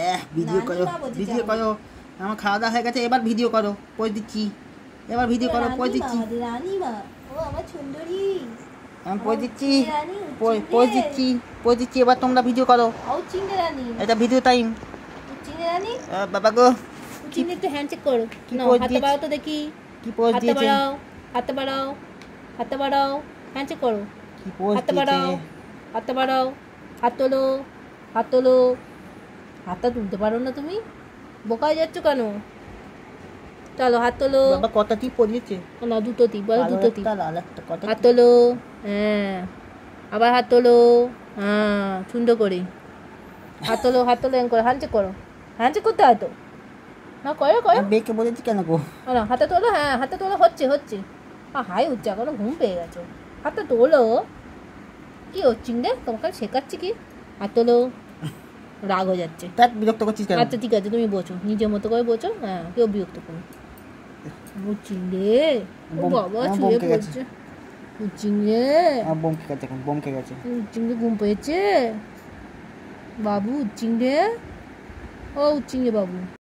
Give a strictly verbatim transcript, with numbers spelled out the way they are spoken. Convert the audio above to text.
Video করো video করো আমার খাওয়া দাওয়া হয়ে গেছে এবার ভিডিও করো পোজ দিচ্ছি এবার ভিডিও করো পোজ দিচ্ছি রানীমা ও আমার সুন্দরী আমি পোজ দিচ্ছি পোজ দিচ্ছি পোজ দিচ্ছি এবার তোমরা ভিডিও করো ও চিংড়ি রানী এটা ভিডিও টাইম চিংড়ি রানী বাবা গো চিংড়ি একটু হ্যান্ডশেক করো কি না পোজ হাতে দিয়েছে? বাড়াও তো দেখি কি পোজ হাতে দিয়েছে বাড়াও হাতে বাড়াও হাতে বাড়াও হ্যান্ডশেক করো কি পোজ হাতে দিয়েছে বাড়াও হাতে বাড়াও হাত তোলো হাত তোলো হাতটা তুলতে পারো না তুমি বোকায় যাচ্ছ কেন চলো হাত তোলো বাবা কত টিপ পড়িয়েছে না দুটো টিপ বলো দুটো টিপ লাল একটা কত হাত তোলো হ্যাঁ আবার হাত তোলো হ্যাঁ সুন্দর করে হাত তোলো হাত তোলো এরকম করে হ্যান্ডশেক করো হ্যান্ডশেক করতে হয় তো না করো করো বেকে বলেছি কেন গো না হাতে তোলো হ্যাঁ হাতে তোলো হচ্ছে হচ্ছে আ হাই উচ্চা করো ঘুম পেয়ে গেছো হাতে তোলো কি হচ্ছে রে তোমাকে শেখাচ্ছি কি হাত তোলো রাগ হয়ে যাচ্ছে তার বিরক্ত করছিস কেন আচ্ছা ঠিক আছে তুমি বোঝো নিজের মতো করে বোঝো হ্যাঁ কেউ বিরক্ত করো বুঝছিং রে ও বাবা শুয়ে পড়ছে বুঝছিং রে বমকে গেছে এখন বমকে গেছে উচ্চিং রে ঘুম পেয়েছে বাবু উচ্চিং রে ও উচ্চিং রে বাবু